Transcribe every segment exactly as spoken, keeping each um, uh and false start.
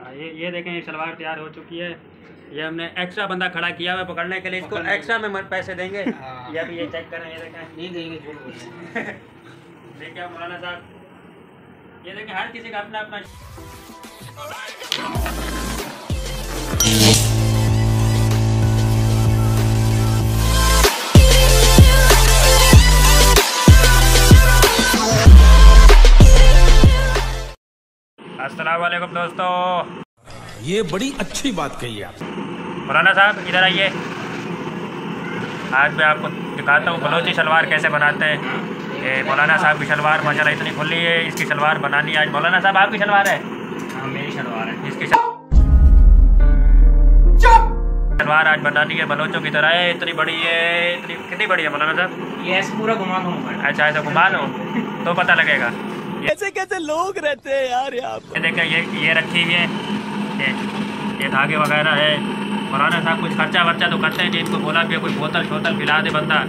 ये ये देखें, ये सलवार तैयार हो चुकी है। ये हमने एक्स्ट्रा बंदा खड़ा किया हुआ पकड़ने के लिए, इसको एक्स्ट्रा में पैसे देंगे। ये अभी ये चेक करें, ये देखें। नहीं देंगे, देखिए मौलाना साहब, ये देखें हर किसी का अपना अपना। अस्सलाम वालेकुम दोस्तों, ये बड़ी अच्छी बात कही आप। मौलाना साहब इधर आइए। आज मैं आपको दिखाता हूँ बलोची शलवार कैसे बनाते हैं। ये मौलाना साहब की शलवार माशाल्लाह इतनी खुली है, इसकी शलवार बनानी आज। मौलाना साहब आपकी शलवार है? हाँ मेरी शलवार है। इसकी शलवार आज बनानी है बलोचों की तरह है। इतनी बड़ी है, इतनी कितनी बड़ी है मौलाना साहब? ये ऐसे पूरा घुमा लो। अच्छा ऐसा घुमा लो तो पता लगेगा। कैसे कैसे लोग रहते हैं यार यहाँ पे। देखिए ये ये रखी हुई है, ये ये धागे वगैरह है। मौलाना साहब कुछ खर्चा वर्चा तो करते हैं जी, इनको बोला भी कोई बोतल शोतल पिला दे बंदा।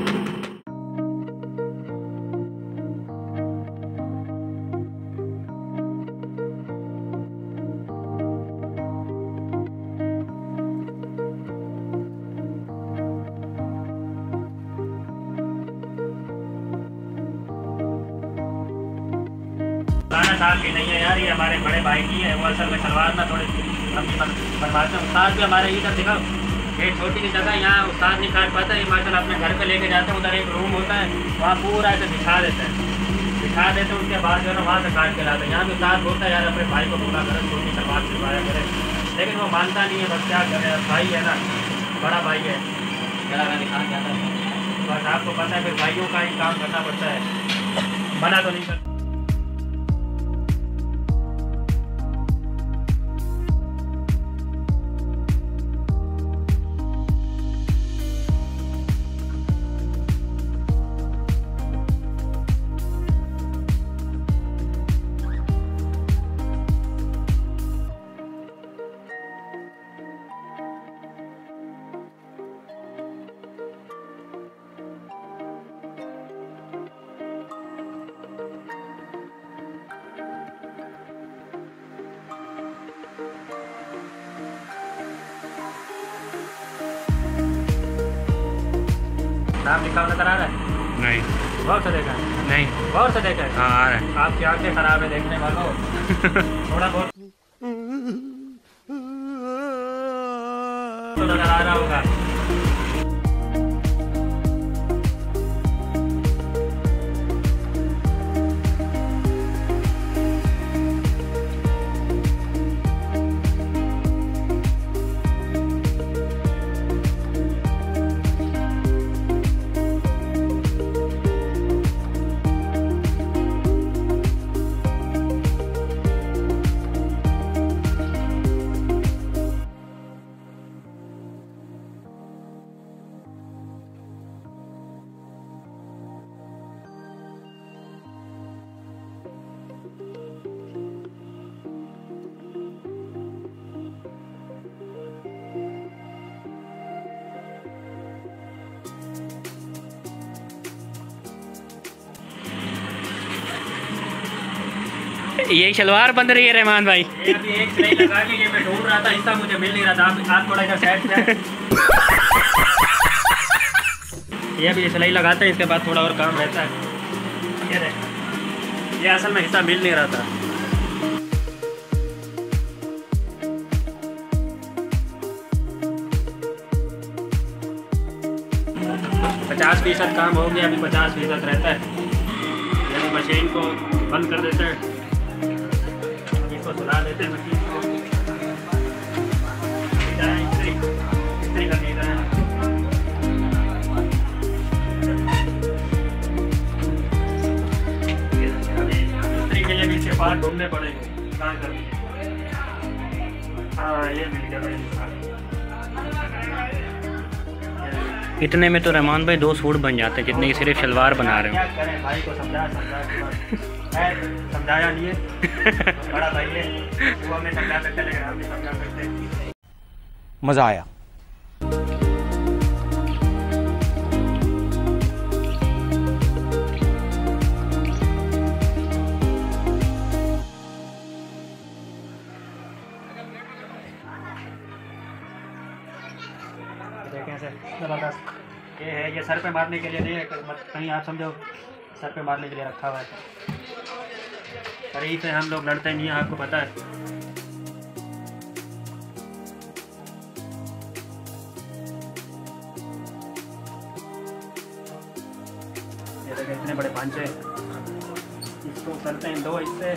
मौलाना साहब की नहीं है यार, ये हमारे बड़े भाई की है। वो असल में सलवार ना थोड़ी लंबी बनवाते हैं। उस्ताद भी हमारे इधर दिखाओ, ये छोटी सी जगह यहाँ उस्ताद नहीं काट पाता है। माशाल्लाह अपने घर पे लेके जाते हैं, उधर एक रूम होता है, वहाँ पूरा ऐसे बिछा देते हैं बिछा देते हैं उसके बाद जो है ना वहाँ से काट के लाते हैं। यहाँ भी उस्ताद बोलता है यार अपने भाई को पूरा करें, छोटी सलवार सिलवाया करें, लेकिन वो मानता नहीं है। बस क्या करें, भाई है ना, बड़ा भाई है, जरा दिखा जाता है। बस आपको पता है फिर भाइयों का ही काम करना पड़ता है, मना तो नहीं करता। नाम लिखा हुआ नजर आ रहा है? नहीं। गौर से देखा है? नहीं। गौर से देखा है? हाँ आ रहा है। आपकी आंखें खराब है देखने वालों। थोड़ा बहुत तो नजर आ रहा होगा। यही शलवार बंद रही है रहमान भाई। ये अभी एक सिलाई लगा के ये मैं ढूंढ रहा था, हिस्सा मुझे मिल नहीं रहा था। आप आप थोड़ा इधर साइड से। ये अभी सिलाई लगाते हैं, इसके बाद थोड़ा और काम रहता है। ये देख, ये असल में हिस्सा मिल नहीं रहा था। पचास फीसद काम हो गया, अभी पचास फीसद रहता है। ये मशीन को बंद कर देते हैं, इसको सुला देते हैं मशीन को। इस्त्री कर देता है। इस्त्री के लिए भी इसके पास ढूंढने पड़ेंगे कहाँ कर। हाँ ये मिल गया। इतने में तो रहमान भाई दो सूट बन जाते हैं जितने की सिर्फ शलवार बना रहे हो। क्या करें, भाई को समझा समझा समझाया नहीं है, बड़ा भाई है वो हमें समझा सकते, लेकिन हम नहीं समझा सकते। मजा आया। देखें ऐसे ज़बरदस्त। ये है, ये सर पे मारने के लिए नहीं है, कहीं आप समझो सर पे मारने के लिए रखा हुआ है। शरीफ है, हम लोग लड़ते नहीं हैं, आपको पता है। ये देखें इतने बड़े पांचे, इसको करते हैं दो हिस्से।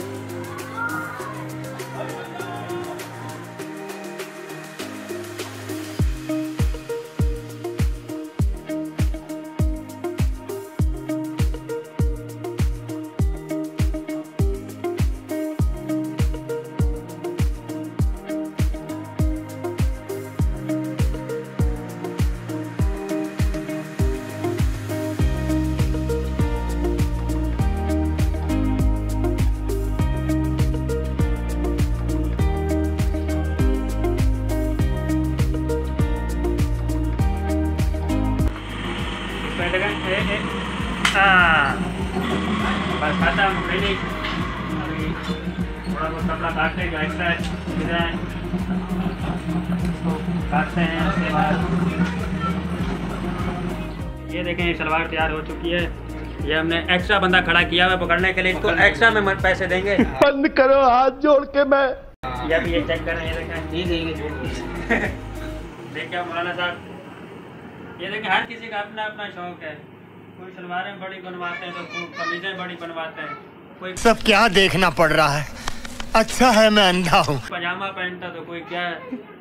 बस खत्म, फिनिश। अभी थोड़ा बहुत कपड़ा काटते हैं जो एक्स्ट्रा है, इसको काटते हैं। उसके बाद ये देखें शलवार तैयार हो चुकी है। ये हमने एक्स्ट्रा बंदा खड़ा किया हुआ पकड़ने के लिए, इसको एक्स्ट्रा में पैसे देंगे। बंद करो हाथ जोड़ के। मैं या भी ये चेक करें, ये देखें नहीं देंगे। देखिए मौलाना साहब, ये देखें हर किसी का अपना अपना शौक है। कोई शलवारें बड़ी बनवाते हैं तो कोई कमीजें बड़ी बनवाते हैं, कोई सब क्या देखना पड़ रहा है। अच्छा है मैं अंधा हूँ। पजामा पहनता तो कोई क्या